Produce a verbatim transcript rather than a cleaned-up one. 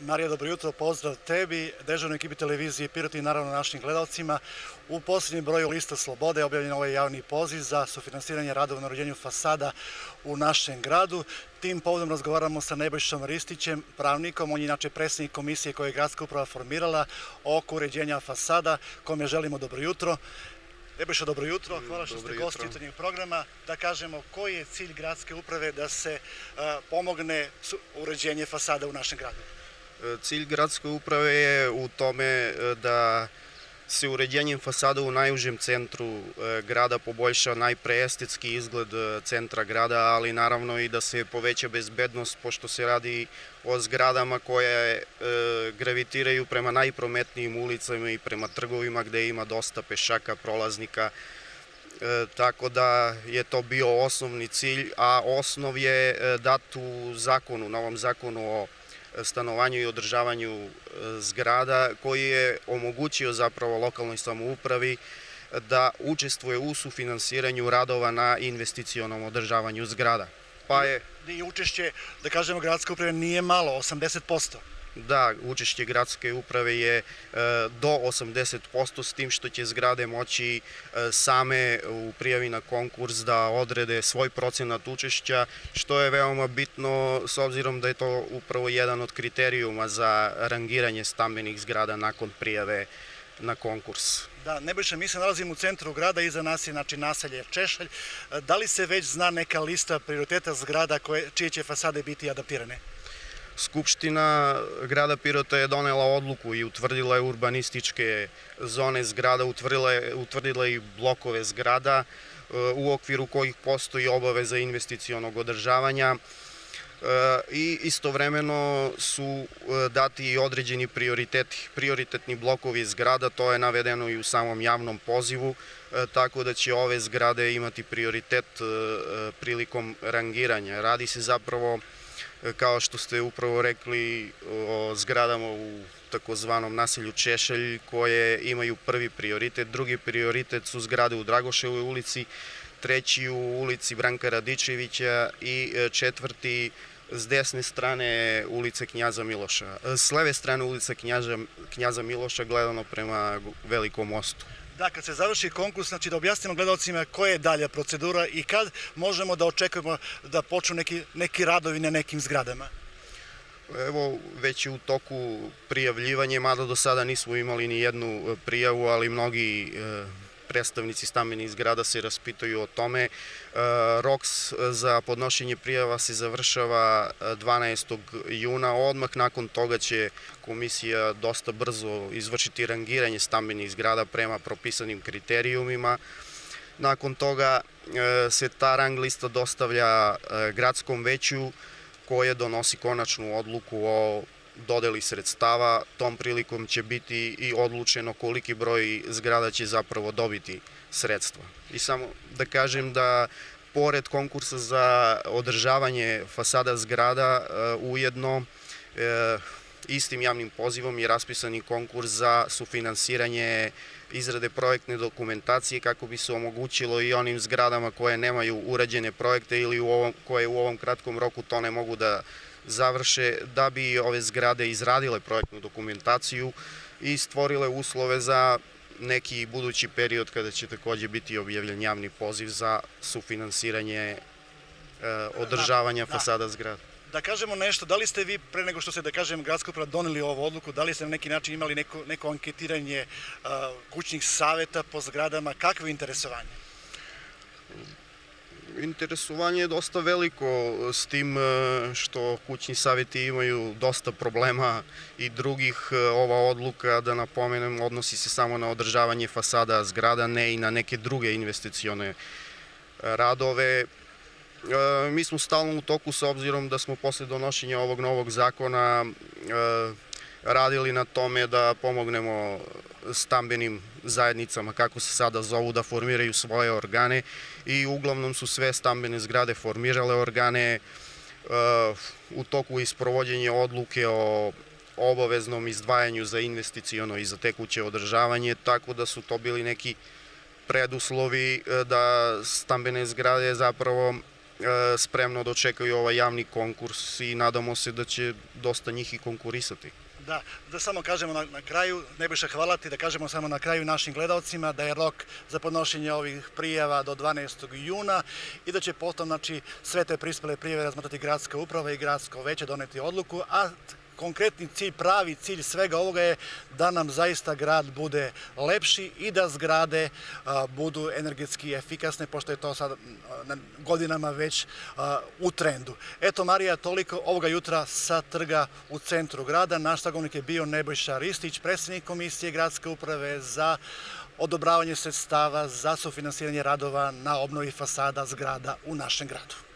Marija, dobro jutro, pozdrav tebi, dežurnoj ekipi televizije Pirot i naravno našim gledalcima. U posljednjem broju Lista Slobode objavljen ovaj javni poziv za sufinansiranje radova na uređenju fasada u našem gradu. Tim povodom razgovaramo sa Nebojšom Ristićem, pravnikom, on je inače predsjednik komisije koju je gradska uprava formirala oko uređenja fasada, kome želimo dobro jutro. Nebojša, dobro jutro, hvala što ste gosti jutarnjeg programa. Da kažemo, koji je cilj gradske uprave da se pomogne uređenje fasada u našem gradu? Cilj gradske uprave je u tome da se uređenjem fasada u najužem centru grada poboljša najpre estetski izgled centra grada, ali naravno i da se poveća bezbednost, pošto se radi o zgradama koje gravitiraju prema najprometnijim ulicama i prema trgovima gde ima dosta pešaka, prolaznika, tako da je to bio osnovni cilj, a osnov je dat u zakonu, novom zakonu o stanovanju i održavanju zgrada, koji je omogućio zapravo lokalnoj samoupravi da učestvuje u sufinansiranju radova na investicionom održavanju zgrada. Pa je... I učešće, da kažemo, gradske uprave nije malo, osamdeset posto. Da, učešće gradske uprave je do osamdeset posto, s tim što će zgrade moći same u prijavi na konkurs da odrede svoj procenat učešća, što je veoma bitno s obzirom da je to upravo jedan od kriterijuma za rangiranje stambenih zgrada nakon prijave na konkurs. Da, Nebojša, mi se nalazimo u centru grada, iza nas je znači naselje Češalj. Da li se već zna neka lista prioriteta zgrada čije će fasade biti adaptirane? Skupština grada Pirota je donela odluku i utvrdila je urbanističke zone zgrada, utvrdila je i blokove zgrada u okviru kojih postoji obaveza investicionog održavanja i istovremeno su dati i određeni prioriteti, prioritetni blokovi zgrada, to je navedeno i u samom javnom pozivu, tako da će ove zgrade imati prioritet prilikom rangiranja. Radi se zapravo, kao što ste upravo rekli, o zgradama u takozvanom naselju Češalj koje imaju prvi prioritet. Drugi prioritet su zgrade u Dragoševoj ulici, treći u ulici Branka Radičevića i četvrti s desne strane ulice Knjaza Miloša. S leve strane ulice Knjaza Miloša gledano prema Velikom mostu. Da, kad se završi konkurs, znači da objasnimo gledalcima koja je dalja procedura i kad možemo da očekujemo da počnu neki radovi na nekim zgradama? Evo, već je u toku prijavljivanje, mada do sada nismo imali ni jednu prijavu, ali mnogi predstavnici stambenih zgrada se raspitaju o tome. Rok za podnošenje prijava se završava dvanaestog juna. Odmah nakon toga će komisija dosta brzo izvršiti rangiranje stambenih zgrada prema propisanim kriterijumima. Nakon toga se ta rang lista dostavlja gradskom veću koje donosi konačnu odluku o dodeli sredstava. Tom prilikom će biti i odlučeno koliki broj zgrada će zapravo dobiti sredstva. I samo da kažem da pored konkursa za održavanje fasada zgrada, ujedno istim javnim pozivom je raspisan i konkurs za sufinansiranje izrade projektne dokumentacije kako bi se omogućilo i onim zgradama koje nemaju urađene projekte ili koje u ovom kratkom roku to ne mogu da završe, da bi ove zgrade izradile projektnu dokumentaciju i stvorile uslove za neki budući period kada će takođe biti objavljen javni poziv za sufinansiranje održavanja fasada zgrada. Da kažemo nešto, da li ste vi, pre nego što ste, da kažem, gradska uprava doneli ovu odluku, da li ste na neki način imali neko anketiranje kućnih saveta po zgradama, kakvo je interesovanje? Interesovanje je dosta veliko, s tim što kućni saveti imaju dosta problema i drugih. Ova odluka, da napomenem, odnosi se samo na održavanje fasada zgrada, ne i na neke druge investicione radove. Mi smo stalno u toku, s obzirom da smo posle donošenja ovog novog zakona radili na tome da pomognemo stambenim zajednicama, kako se sada zovu, da formiraju svoje organe i uglavnom su sve stambene zgrade formirale organe. U toku je isprovođenje odluke o obaveznom izdvajanju za investiciono i za tekuće održavanje, tako da su to bili neki preduslovi da stambene zgrade zapravo spremno dočekaju ovaj javni konkurs i nadamo se da će dosta njih i konkurisati. Da, da samo kažemo na, na kraju, Nebojša, hvala ti, da kažemo samo na kraju našim gledalcima da je rok za podnošenje ovih prijava do dvanaestog juna i da će potom, znači, sve te prispele prijave razmatrati gradska uprava i gradsko veće, doneti odluku, a konkretni cilj, pravi cilj svega ovoga je da nam zaista grad bude lepši i da zgrade a, budu energetski efikasne, pošto je to sad a, godinama već a, u trendu. Eto, Marija, toliko ovoga jutra sa trga u centru grada. Naš sagovornik je bio Nebojša Ristić, predsjednik Komisije gradske uprave za odobravanje sredstava za sufinansiranje radova na obnovi fasada zgrada u našem gradu.